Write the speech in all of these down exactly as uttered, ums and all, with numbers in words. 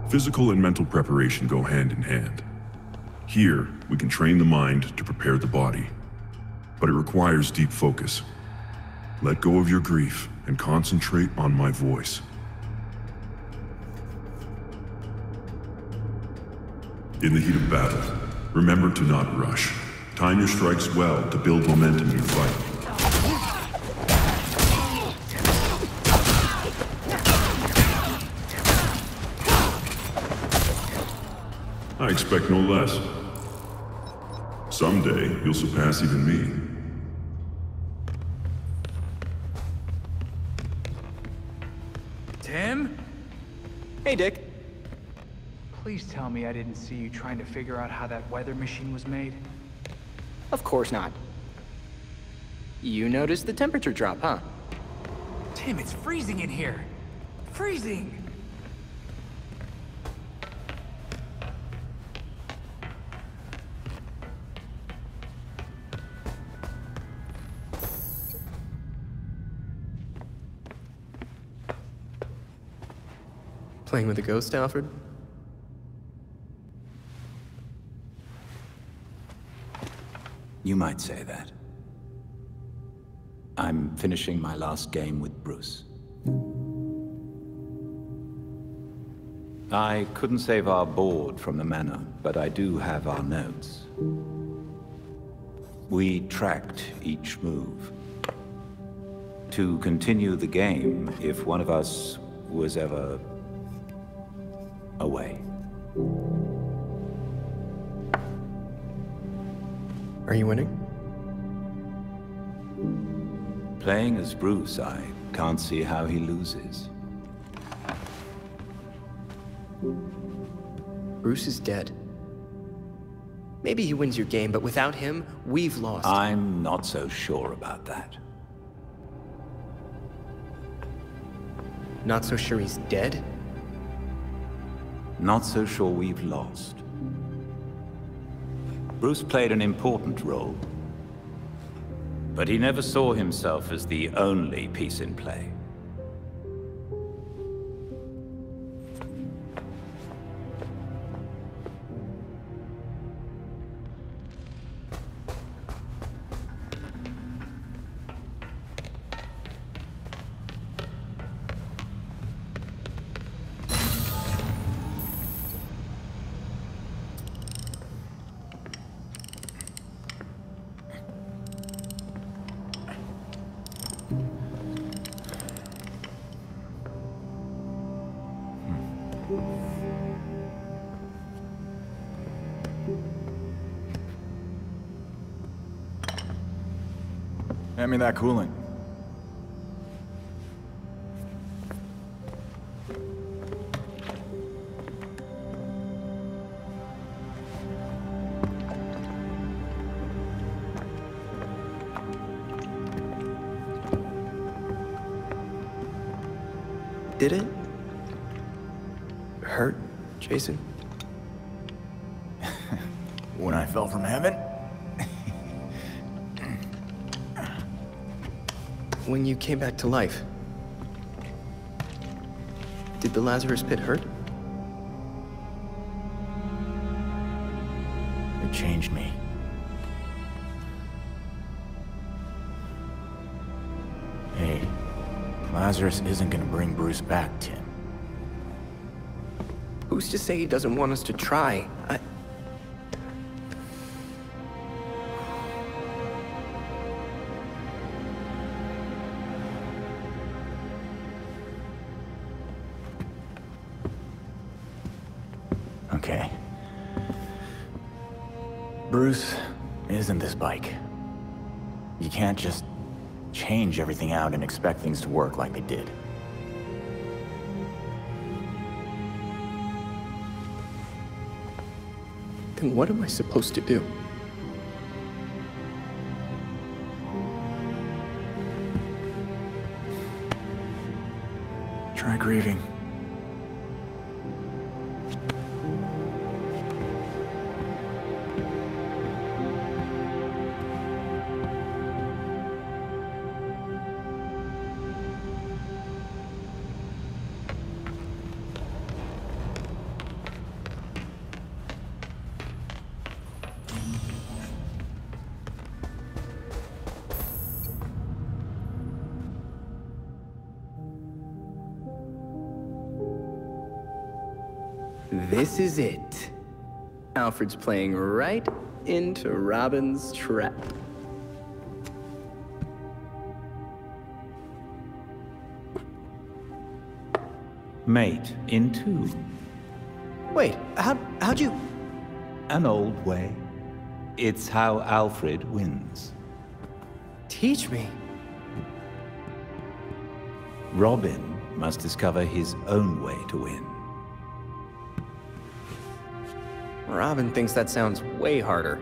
Physical and mental preparation go hand in hand. Here, we can train the mind to prepare the body, but it requires deep focus. Let go of your grief and concentrate on my voice. In the heat of battle, remember to not rush. Time your strikes well to build momentum in your fight. I expect no less. Someday, you'll surpass even me. Tim? Hey, Dick. Please tell me I didn't see you trying to figure out how that weather machine was made. Of course not. You noticed the temperature drop, huh? Tim, it's freezing in here. Freezing! Playing with a ghost, Alfred? You might say that. I'm finishing my last game with Bruce. I couldn't save our board from the manor, but I do have our notes. We tracked each move. To continue the game if one of us was ever away. Are you winning? Playing as Bruce, I can't see how he loses. Bruce is dead. Maybe he wins your game, but without him, we've lost. I'm not so sure about that. Not so sure he's dead? Not so sure we've lost. Bruce played an important role, but he never saw himself as the only piece in play. Hand me that coolant. Did it hurt, Jason? When I fell from heaven? When you came back to life, did the Lazarus pit hurt? It changed me. Hey, Lazarus isn't gonna bring Bruce back, Tim. Who's to say he doesn't want us to try? I... Okay. Bruce isn't this bike. You can't just change everything out and expect things to work like they did. Then what am I supposed to do? Try grieving. This is it. Alfred's playing right into Robin's trap. Mate in two. Wait, how, how'd you... An old way. It's how Alfred wins. Teach me. Robin must discover his own way to win. Robin thinks that sounds way harder.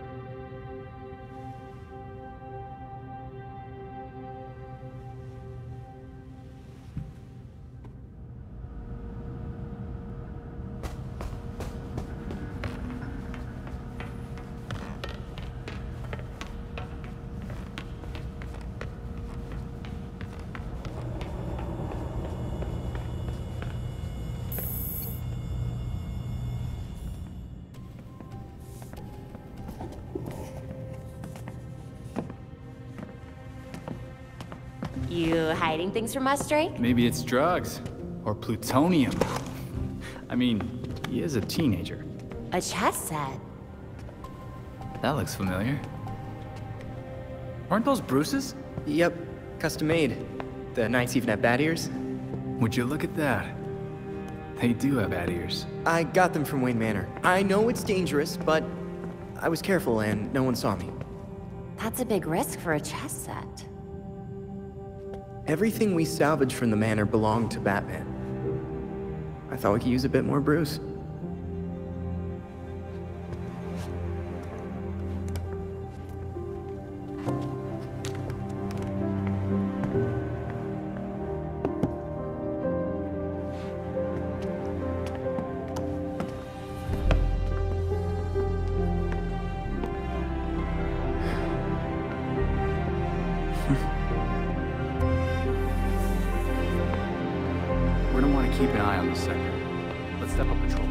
You hiding things from us, Drake? Maybe it's drugs. Or plutonium. I mean, he is a teenager. A chess set. That looks familiar. Aren't those Bruce's? Yep, custom made. The Knights even have bat ears. Would you look at that? They do have bat ears. I got them from Wayne Manor. I know it's dangerous, but I was careful and no one saw me. That's a big risk for a chess set. Everything we salvaged from the manor belonged to Batman. I thought we could use a bit more Bruce. We're gonna want to keep an eye on this sector. Let's step up patrols.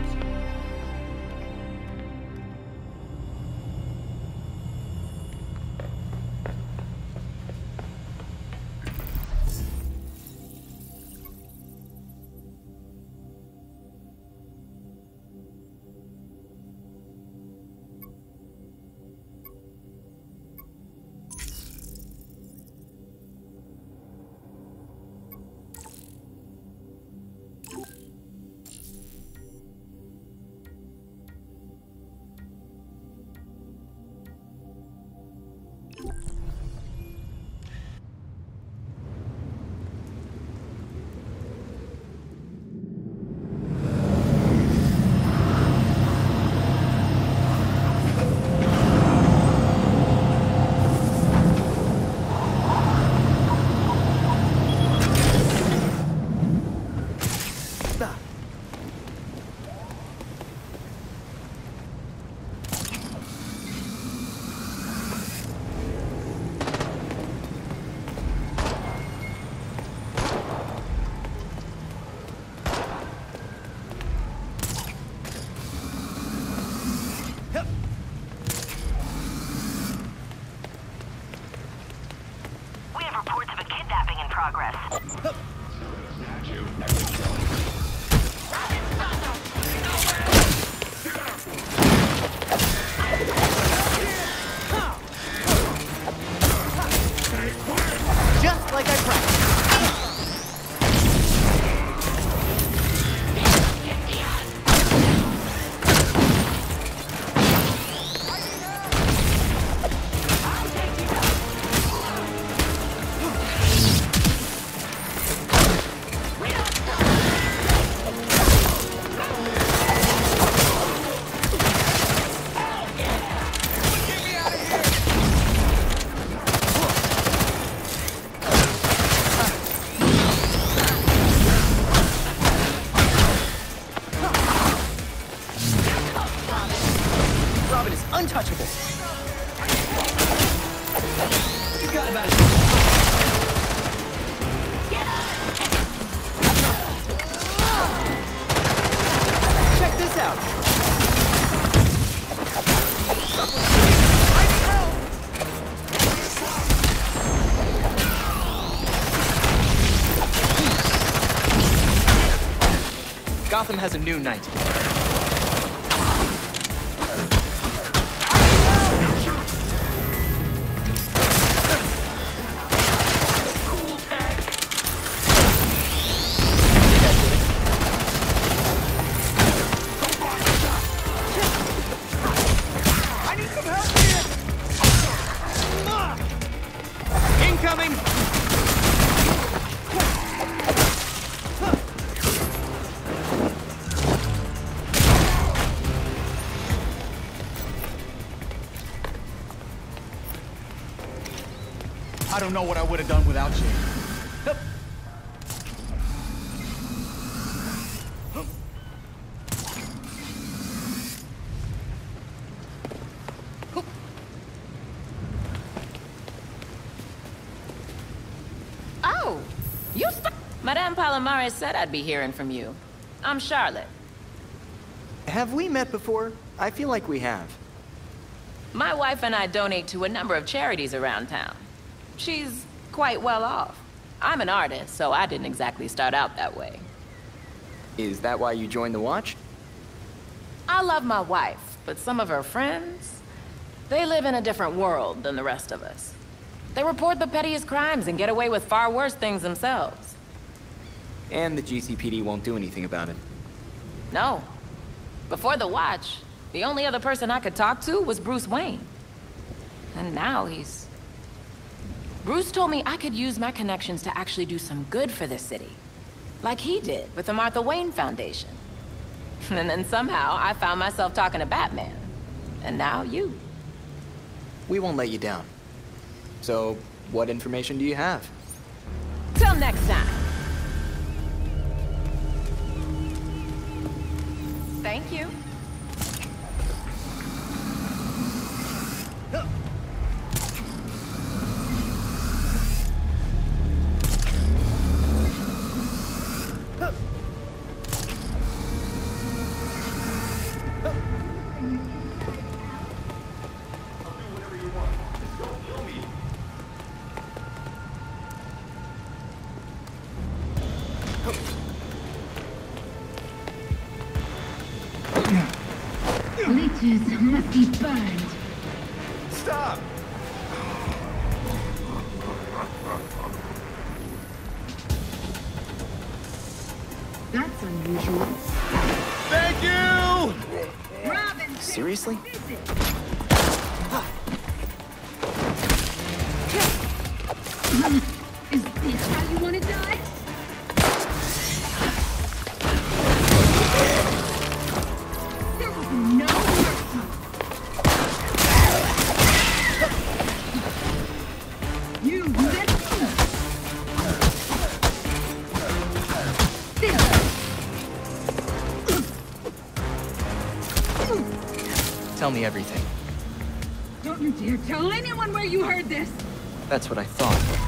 untouchable. You got about it. Check this out. Gotham has a new knight. I don't know what I would have done without you. Oh, you st- Madame Palomares said I'd be hearing from you. I'm Charlotte. Have we met before? I feel like we have. My wife and I donate to a number of charities around town. She's quite well off. I'm an artist, so I didn't exactly start out that way. Is that why you joined the Watch? I love my wife, but some of her friends, they live in a different world than the rest of us. They report the pettiest crimes and get away with far worse things themselves. And the G C P D won't do anything about it. No. Before the Watch, the only other person I could talk to was Bruce Wayne. And now he's... Bruce told me I could use my connections to actually do some good for this city. Like he did with the Martha Wayne Foundation. And then somehow I found myself talking to Batman. And now you. We won't let you down. So, what information do you have? Till next time. Thank you. Leeches must be burned. Stop! That's unusual. Thank you! Robin, Seriously? is this how you want to die? There will be no mercy. You let Tell me everything. Don't you dare tell anyone where you heard this! That's what I thought.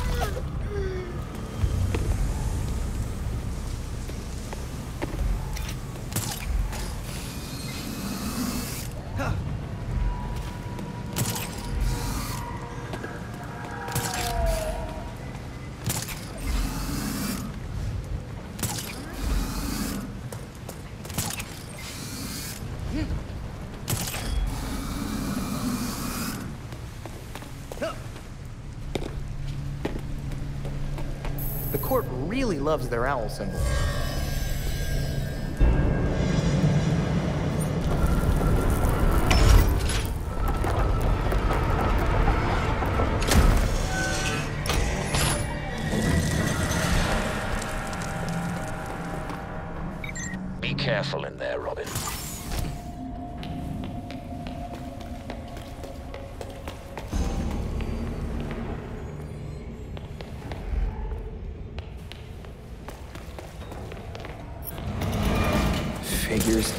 The court really loves their owl symbol. Be careful in there, Robin. Figures.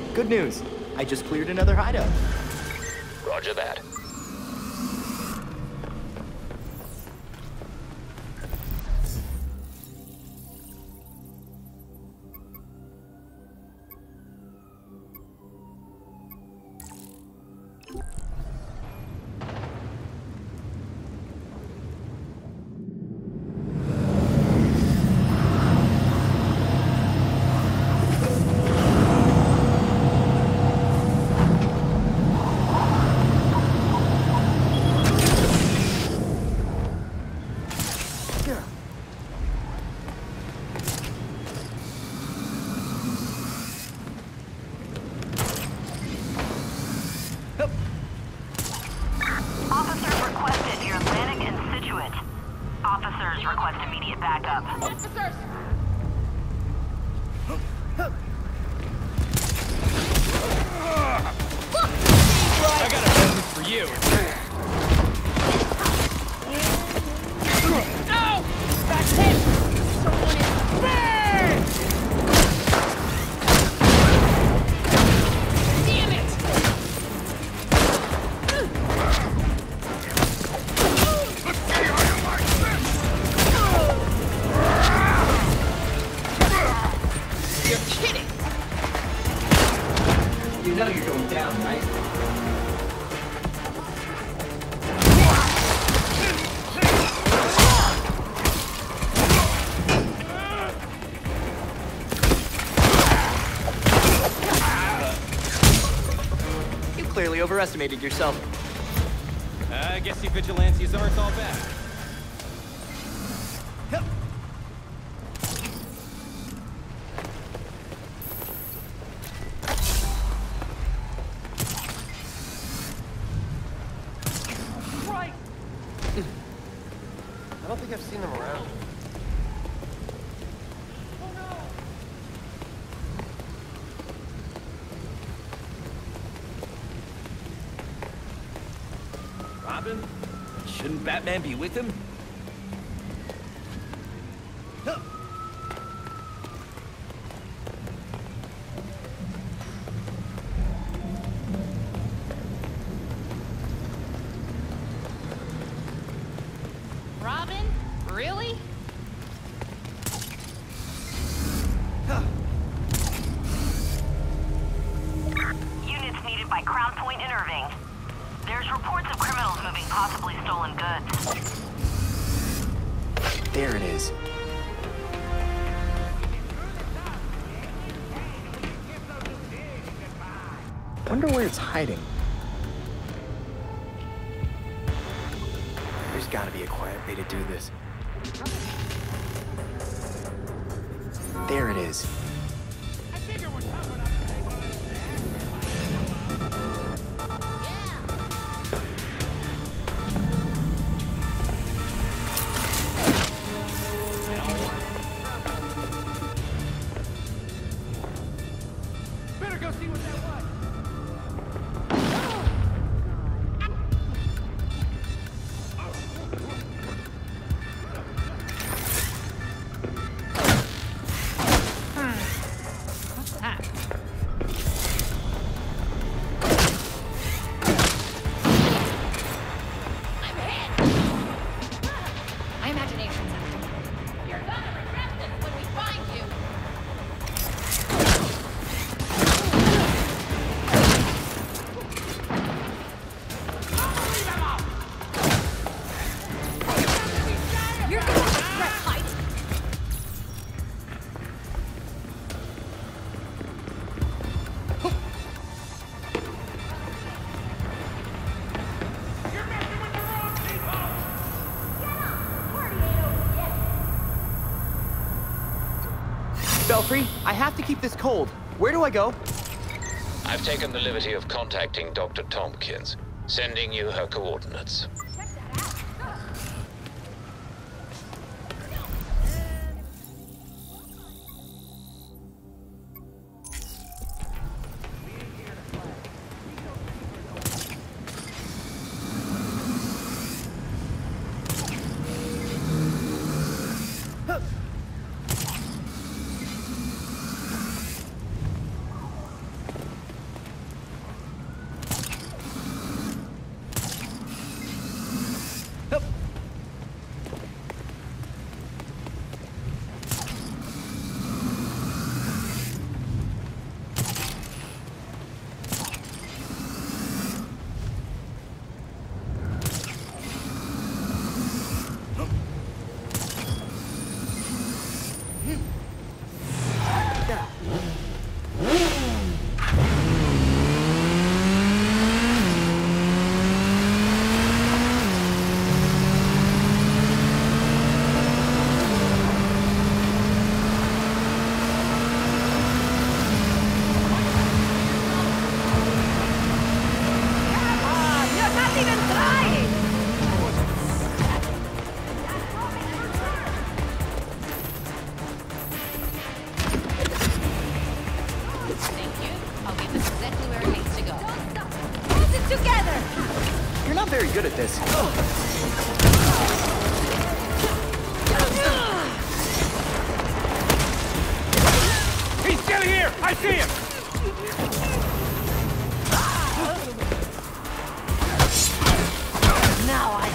Good news. I just cleared another hideout. Roger that. Officers requested near Atlantic and Situate. Officers request immediate backup. Officers! I got a message for you. Ow! That's hit! Someone is burned! Damn it! You're kidding! You know you're going down, right? You clearly overestimated yourself. I guess you vigilantes aren't all bad. Right. I don't think I've seen them around. Robin? Shouldn't Batman be with him? Robin? Really? Units needed by Crown Point and Irving. There's reports of criminals moving possibly stolen goods. There it is. Wonder where it's hiding. There's gotta be a quiet way to do this. There it is. Better go see what that was. What's that? I'm hit! My imagination's acting. You're gonna regret this when we find you! You're gonna regret hiding! Belfry, I have to keep this cold. Where do I go? I've taken the liberty of contacting Doctor Tompkins, sending you her coordinates. exactly where it needs to go. Hold it together! You're not very good at this. He's still here! I see him! Now I...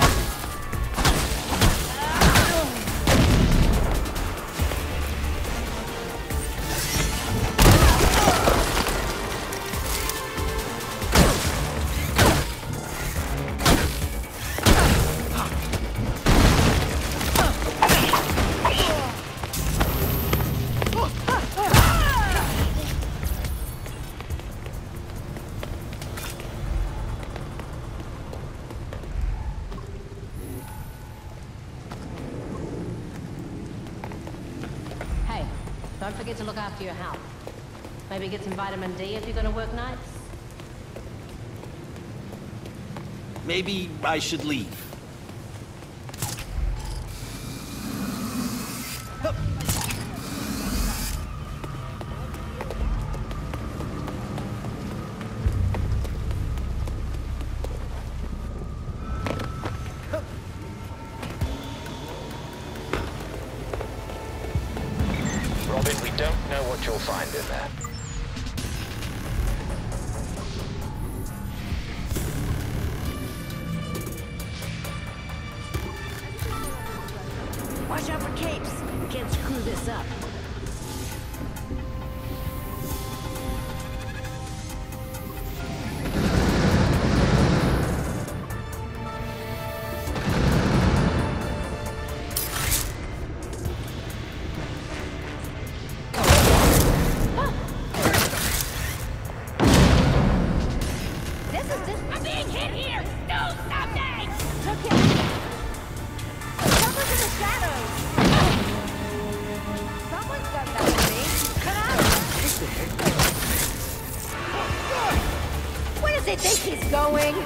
Don't forget to look after your health. Maybe get some vitamin D if you're gonna work nights. Maybe I should leave. Robin, we don't know what you'll find in there. Watch out for capes. We can't screw this up. Where does it think he's going?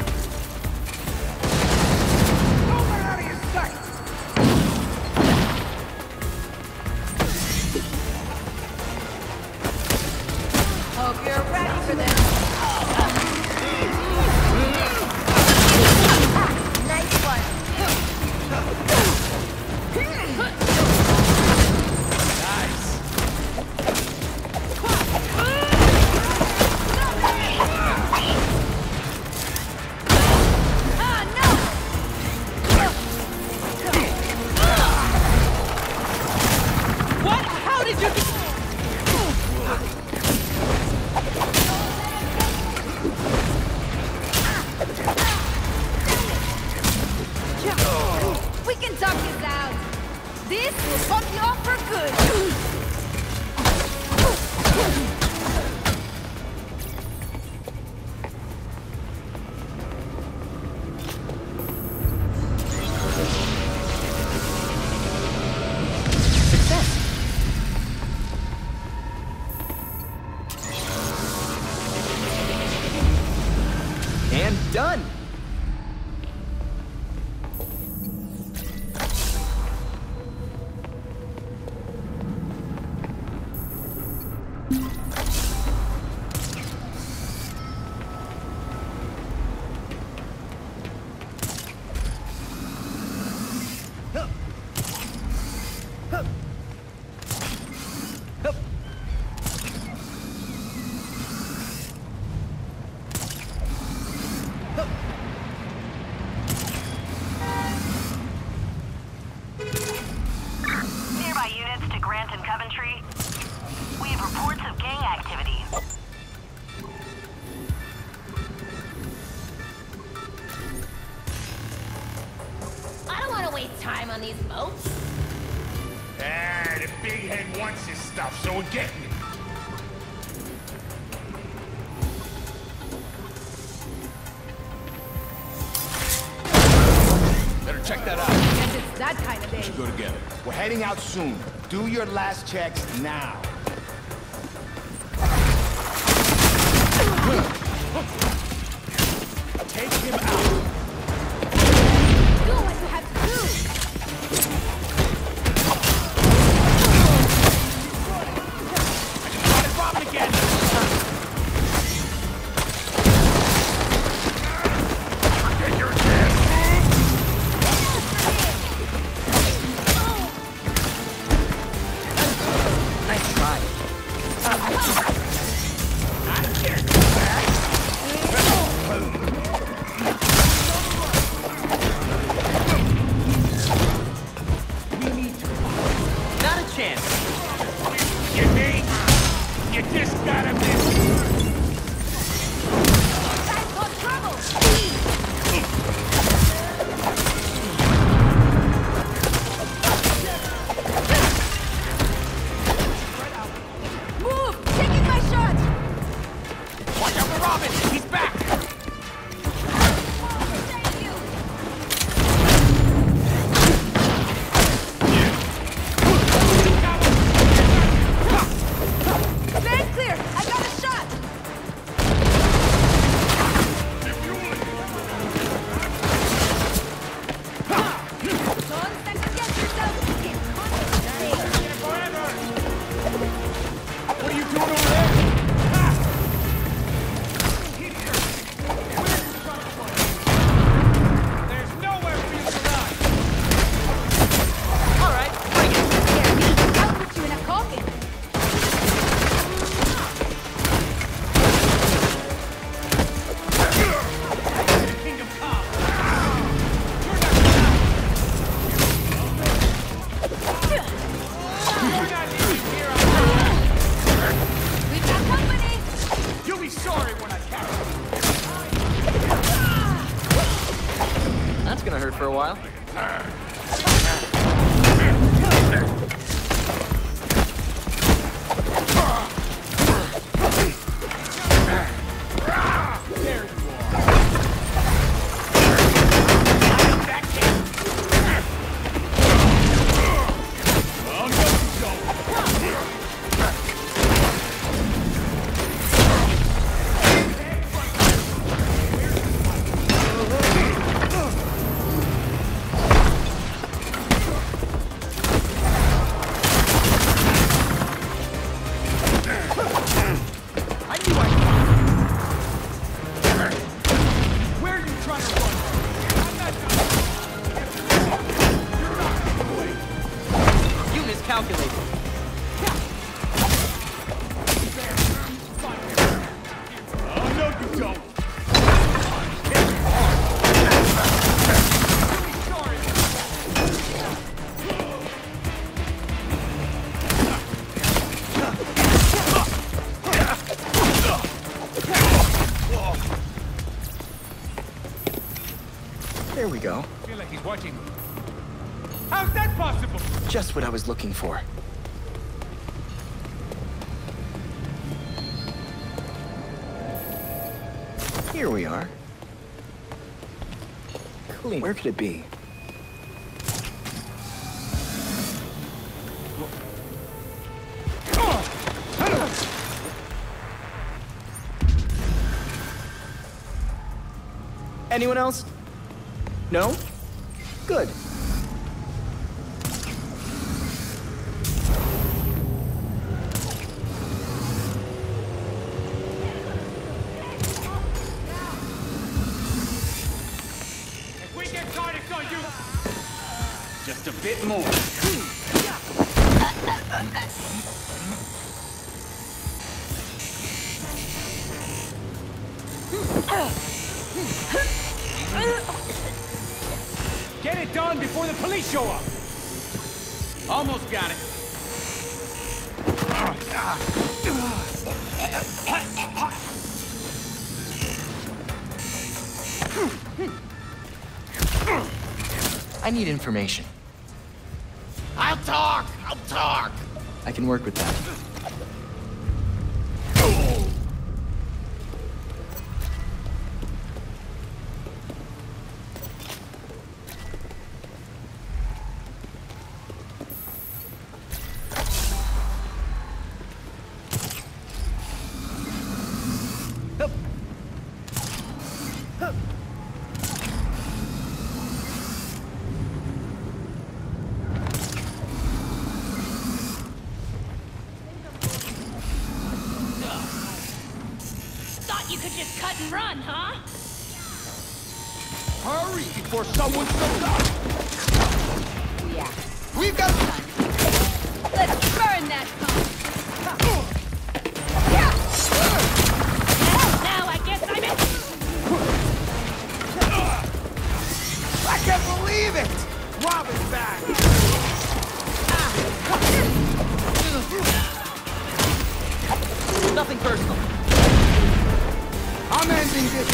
Out of your sight! Hope you're ready for this. Nice one. We can talk this out. This will pump you off for good. And done! Nearby units to Grant and Coventry. We have reports of gang activity. I don't want to waste time on these boats. Ah, the big head wants his stuff, so we're getting it. Better check that out. Guess it's that kind of day. We should go together. We're heading out soon. Do your last checks now. Take him out. Do what you have to do. I just got it, Robin again. for a while? There we go. I feel like he's watching me. How's that possible? Just what I was looking for. Here we are. Clean. Where could it be? Anyone else? No? Good. If we get caught, it's on you. Just a bit more. Get it done before the police show up! Almost got it. I need information. I'll talk! I'll talk! I can work with that. You could just cut and run, huh? Hurry before someone shows up! Yeah. We've got time! Let's burn that pump! Yeah. Now I guess I'm in! I can't believe it! Robin's back! Nothing personal. I'm ending this!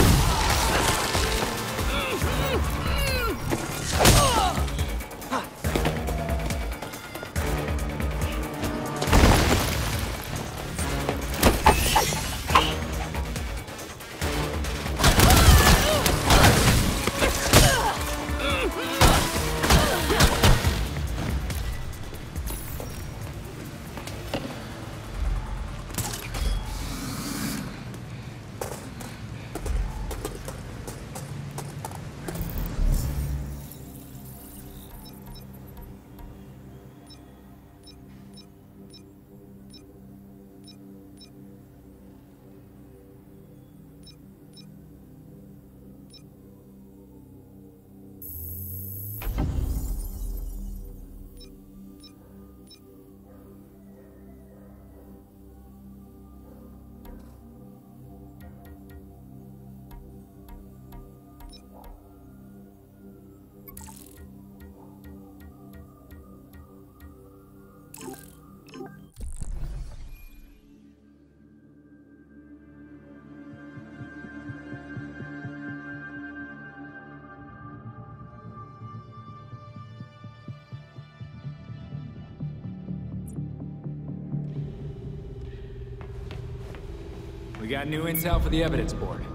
We got new intel for the evidence board.